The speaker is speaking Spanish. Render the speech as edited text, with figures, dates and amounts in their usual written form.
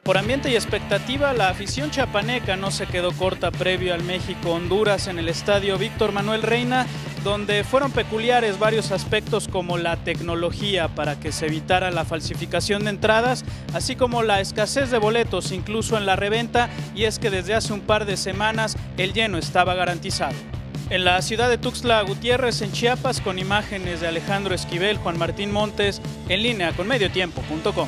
Por ambiente y expectativa, la afición chiapaneca no se quedó corta previo al México-Honduras en el estadio Víctor Manuel Reina, donde fueron peculiares varios aspectos como la tecnología para que se evitara la falsificación de entradas, así como la escasez de boletos incluso en la reventa, y es que desde hace un par de semanas el lleno estaba garantizado. En la ciudad de Tuxtla Gutiérrez, en Chiapas, con imágenes de Alejandro Esquivel, Juan Martín Montes, en línea con mediotiempo.com.